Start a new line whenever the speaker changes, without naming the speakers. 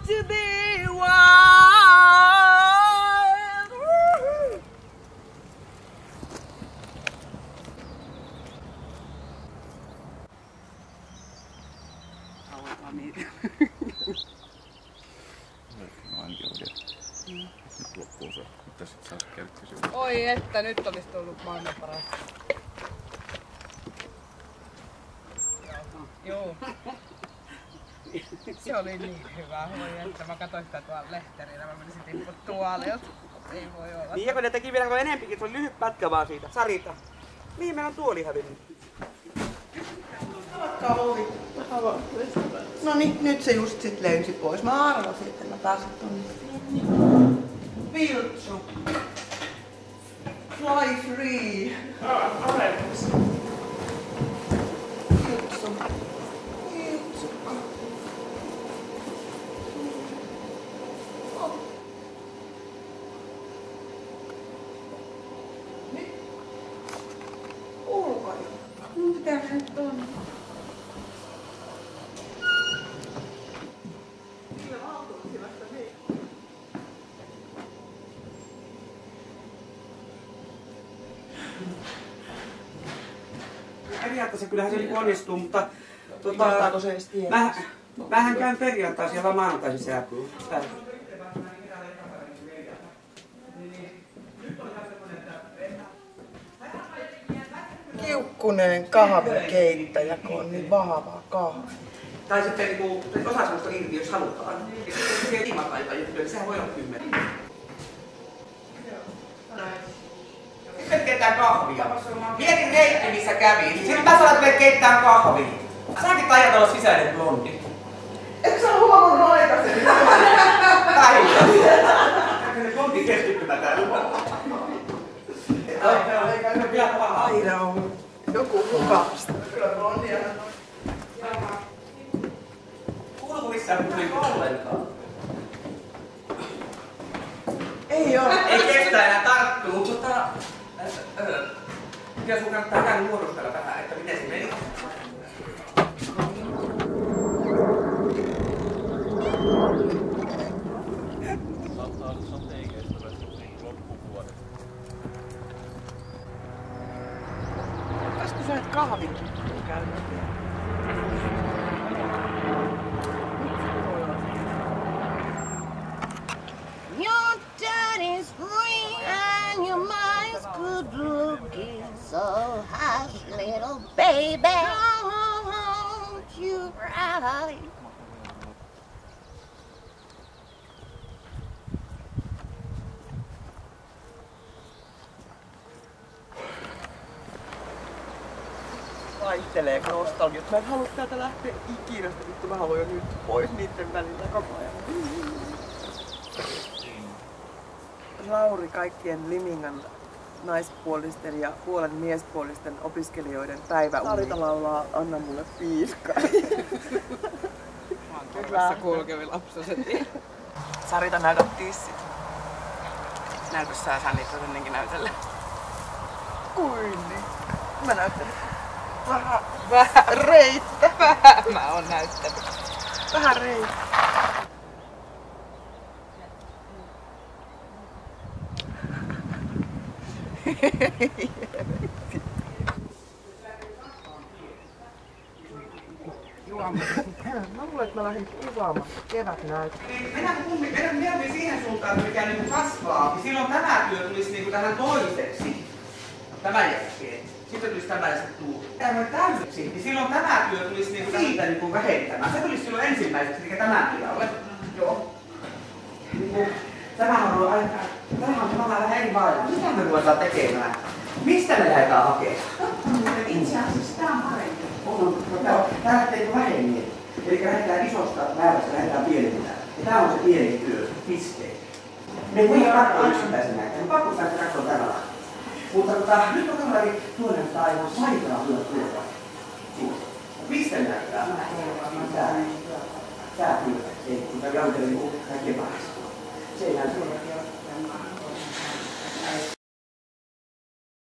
to be wild. Aloitetaan niitä.
No ainakin oikein. Nyt loppuu se. Mitä sit saisi kerkkysyä?
Oi että, nyt olisi tullut maailman paras. Joo. Se oli niin hyvä. Voi että mä katsoin sitä tuolla lehterillä. Mä menisin tippua tuolilta. Ei voi olla.
Niin ja kun ne teki vielä enempikin, se oli lyhyt pätkä vaan siitä. Sarita. Mihin meillä on tuoli hävinnyt?
Avatkaa ovi. No niin, nyt se just sit löysi pois. Mä arvasin, että mä pääsen tonne. Viltsu. Fly free. Viltsu. Viltsukka. Nyt. Ulkoilta. Mitä se nyt on?
Periaatteessa kyllähän se onnistuu, mutta
Mahtaako se edes tietää?
mähän käyn perjantaisin ja maanantaisin sääkyy.
Kiukkunen kahvikeittäjä, kun on niin vahvaa kahvia.
Tai sitten niinku, osa semmoista irti, jos halutaan. Ja sitten se ilmataita juttuja, sehän voi olla 10. Nyt keittää kahvia. Mietin reitti, missä kävin. Sitten mä sanoin, että me keittää kahvia. Säkin tajat olla sisäinen blondi.
Eikö sä huomannut aikaisemmin?
Päivä. Se blondi keskittymä täällä.
Aina on joku mukavasta. Kyllä blondia.
Kuuluuko missään kuuliko ollenkaan?
Ei oo.
Ei kestä enää tarttuu. Kyllä sun kannattaa käydä muodostella vähän, että miten se meni.
Saattaa olla sateenkestoisesti loppuvuodet.
Olisiko sä nyt kahvikin käynyt vielä?
Your daddy's green and your mom's good looking. So hush, little baby, don't you cry.
Vaihteleeko nostalgiat? Mä en halua täältä lähteä ikinä, vittu mä haluan jo nyt pois niitten välillä koko ajan. Lauri kaikkien Limingan naispuolisten ja puolen miespuolisten opiskelijoiden päiväuni. Sarita laulaa Anna mulle piiska.
Mä oon korvassa kulkevi lapsoset.
Sarita näytät tissit.
Näytäs sä niitä ennenkin näytellä.
Kuin niin? Mä näytän vähän reittä.
Vähän mä oon näyttänyt.
Vähän reittä. Mä luulen, että mä lähdin kuvaamaan kevätnäyttöä.
Mennään siihen suuntaan, että mikä niinku kasvaa, niin silloin tämä työ tulisi niinku tähän toiseksi. Tämän jälkeen. Sitten tulisi tämä ja sitten tuu. Tämä täyseksi, niin silloin tämä työ tulisi niinku siitä niinku vähentämään. Se tulisi silloin ensimmäiseksi, eli tämän tilalle. Joo. Niinku, tämähän on aika... Tämähän on vähän eri maailma. Mitä me ruvetaan tekemään? Mistä me lähdetään hakemaan? Itse asiassa tämä on parempi. Tää lähtee vähemmän. Eli lähdetään isosta määrästä, lähdetään pienemmään. Ja tää on se pieni työ, piste. Me ei voi katsoa yksittäisenä, me pakko päästä katsoa tällä. Mutta nyt on tämmöinen tuonen aivan sairaan hyvä tuolla. Mistä näyttää? Tää kyllä. Ei, kun tää jalkeli kaikkein parasta. Se ei näy.